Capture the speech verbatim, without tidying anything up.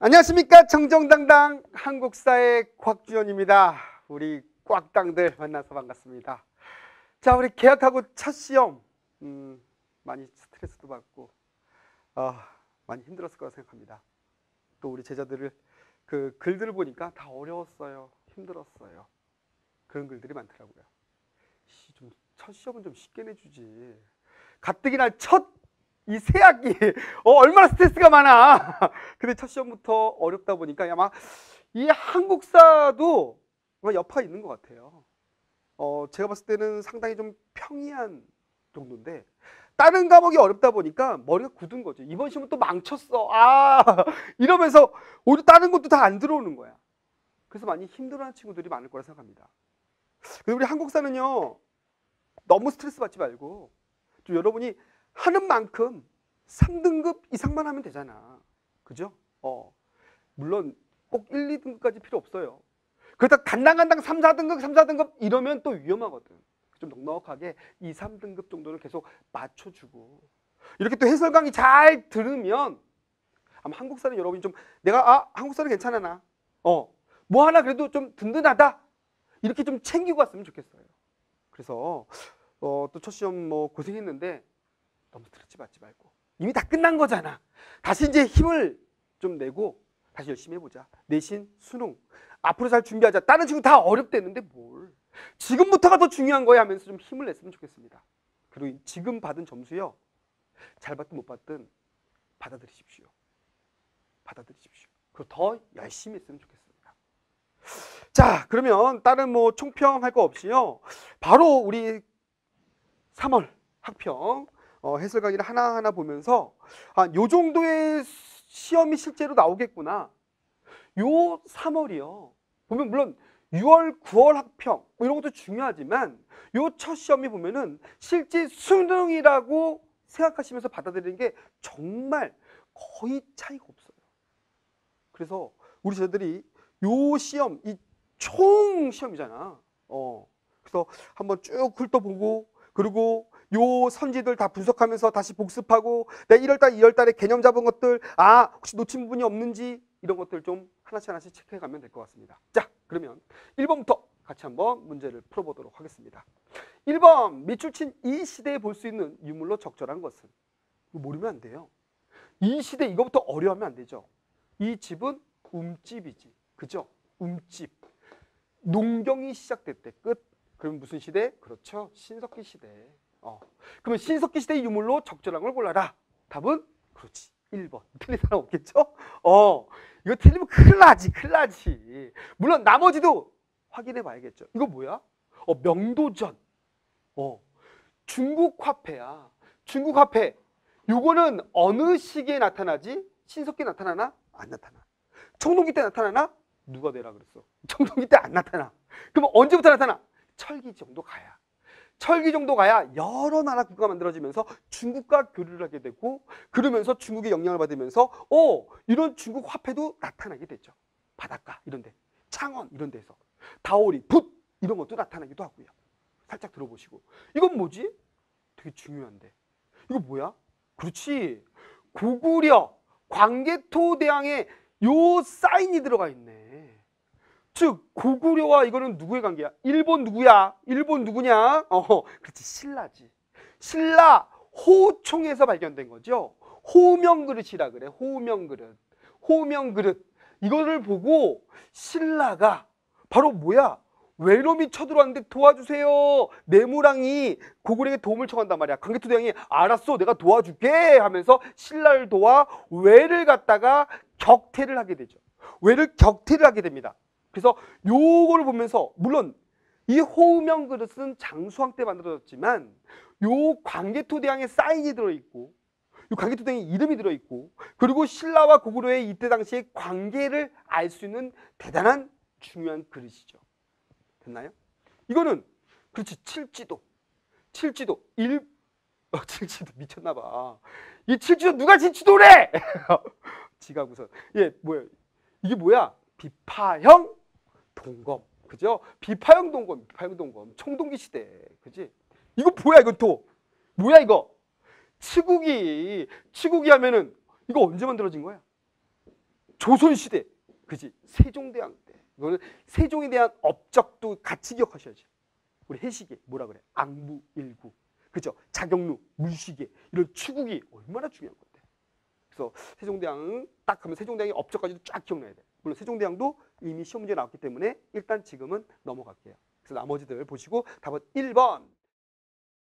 안녕하십니까. 정정당당 한국사의 곽주연입니다. 우리 꽉당들 만나서 반갑습니다. 자, 우리 개학하고 첫 시험 음, 많이 스트레스도 받고 어, 많이 힘들었을 거라 생각합니다. 또 우리 제자들을 그 글들을 보니까 다 어려웠어요. 힘들었어요. 그런 글들이 많더라고요. 좀 첫 시험은 좀 쉽게 내주지. 가뜩이나 첫 이 새 학기 어, 얼마나 스트레스가 많아. 근데 첫 시험부터 어렵다 보니까 아마 이 한국사도 여파가 있는 것 같아요. 어, 제가 봤을 때는 상당히 좀 평이한 정도인데 다른 과목이 어렵다 보니까 머리가 굳은 거죠. 이번 시험은 또 망쳤어. 아 이러면서 오히려 다른 것도 다 안 들어오는 거야. 그래서 많이 힘들어하는 친구들이 많을 거라 생각합니다. 그리고 우리 한국사는요, 너무 스트레스 받지 말고 좀 여러분이 하는 만큼 삼 등급 이상만 하면 되잖아. 그죠? 어, 물론 꼭 일, 이 등급까지 필요 없어요. 그러다 간당간당 삼, 사 등급, 삼, 사 등급 이러면 또 위험하거든. 좀 넉넉하게 이, 삼 등급 정도는 계속 맞춰주고 이렇게 또 해설 강의 잘 들으면 아마 한국사는 여러분이 좀 내가 아 한국사는 괜찮아 나. 어, 뭐 하나 그래도 좀 든든하다. 이렇게 좀 챙기고 갔으면 좋겠어요. 그래서 어, 또 첫 시험 뭐 고생했는데 너무 스트레스 받지 말고 이미 다 끝난 거잖아. 다시 이제 힘을 좀 내고 다시 열심히 해보자. 내신, 수능 앞으로 잘 준비하자. 다른 친구 다 어렵댔는데 뭘 지금부터가 더 중요한 거야 하면서 좀 힘을 냈으면 좋겠습니다. 그리고 지금 받은 점수요, 잘 받든 못 받든 받아들이십시오. 받아들이십시오. 그리고 더 열심히 했으면 좋겠습니다. 자, 그러면 다른 뭐 총평할 거 없이요, 바로 우리 삼월 학평 어, 해설 강의를 하나하나 보면서 아, 요 정도의 시험이 실제로 나오겠구나. 요 삼월이요. 보면 물론 유월, 구월 학평 뭐 이런 것도 중요하지만 요 첫 시험이 보면은 실제 수능이라고 생각하시면서 받아들이는 게 정말 거의 차이가 없어요. 그래서 우리 제자들이 요 시험, 이 총 시험이잖아. 어, 그래서 한번 쭉 훑어보고 그리고 요 선지들 다 분석하면서 다시 복습하고 내가 일월달, 이월달에 개념 잡은 것들 아 혹시 놓친 부분이 없는지 이런 것들 좀 하나씩 하나씩 체크해 가면 될 것 같습니다. 자, 그러면 일 번부터 같이 한번 문제를 풀어보도록 하겠습니다. 일 번, 밑줄 친 이 시대에 볼 수 있는 유물로 적절한 것은? 이거 모르면 안 돼요. 이 시대 이거부터 어려워하면 안 되죠. 이 집은 움집이지. 그죠? 움집. 농경이 시작됐대. 끝. 그럼 무슨 시대? 그렇죠. 신석기 시대. 어. 그러면 신석기 시대의 유물로 적절한 걸 골라라. 답은 그렇지. 일 번. 틀린 사람 없겠죠? 어. 이거 틀리면 큰일 나지. 큰일 나지. 물론 나머지도 확인해 봐야겠죠. 이거 뭐야? 어, 명도전. 어. 중국 화폐야. 중국 화폐. 요거는 어느 시기에 나타나지? 신석기에 나타나나? 안 나타나. 청동기 때 나타나나? 누가 내라 그랬어? 청동기 때 안 나타나. 그럼 언제부터 나타나? 철기 정도 가야. 철기 정도 가야 여러 나라 국가가 만들어지면서 중국과 교류를 하게 되고 그러면서 중국의 영향을 받으면서 어 이런 중국 화폐도 나타나게 되죠. 바닷가 이런 데, 창원 이런 데서 다오리, 붓 이런 것도 나타나기도 하고요. 살짝 들어보시고 이건 뭐지? 되게 중요한데 이거 뭐야? 그렇지. 고구려 광개토대왕의 요 사인이 들어가 있네. 즉 고구려와 이거는 누구의 관계야? 일본 누구야? 일본 누구냐? 어, 그렇지. 신라지. 신라 호총에서 발견된 거죠. 호명그릇이라 그래. 호명그릇. 호명그릇. 이거를 보고 신라가 바로 뭐야? 외놈이 쳐들어왔는데 도와주세요. 내무랑이 고구려에게 도움을 청한단 말이야. 광개토대왕이 알았어, 내가 도와줄게 하면서 신라를 도와 외를 갖다가 격퇴를 하게 되죠. 외를 격퇴를 하게 됩니다. 그래서 요거를 보면서 물론 이 호명 그릇은 장수왕 때 만들어졌지만 요 광개토대왕의 사인이 들어있고 요 광개토대왕의 이름이 들어있고 그리고 신라와 고구려의 이때 당시의 관계를 알 수 있는 대단한 중요한 그릇이죠. 됐나요? 이거는 그렇지. 칠지도. 칠지도. 일 어, 칠지도 미쳤나 봐. 이 칠지도 누가 칠지도래? 지가 무슨 예, 뭐야? 이게 뭐야? 비파형 동검. 그죠? 비파형 동검, 비파형 동검. 청동기 시대. 그지? 이거 뭐야, 이건 또? 뭐야, 이거? 치국이, 치국이 하면은 이거 언제 만들어진 거야? 조선시대, 그지? 세종대왕 때. 이거는 세종에 대한 업적도 같이 기억하셔야지. 우리 해시계 뭐라 그래? 앙부일구, 그죠? 자경루, 물시계 이런 추국이 얼마나 중요한 건데. 그래서 세종대왕 딱 하면 세종대왕의 업적까지도 쫙 기억나야 돼. 물론 세종대왕도 이미 시험 문제 나왔기 때문에 일단 지금은 넘어갈게요. 그래서 나머지들 보시고 답은 일 번.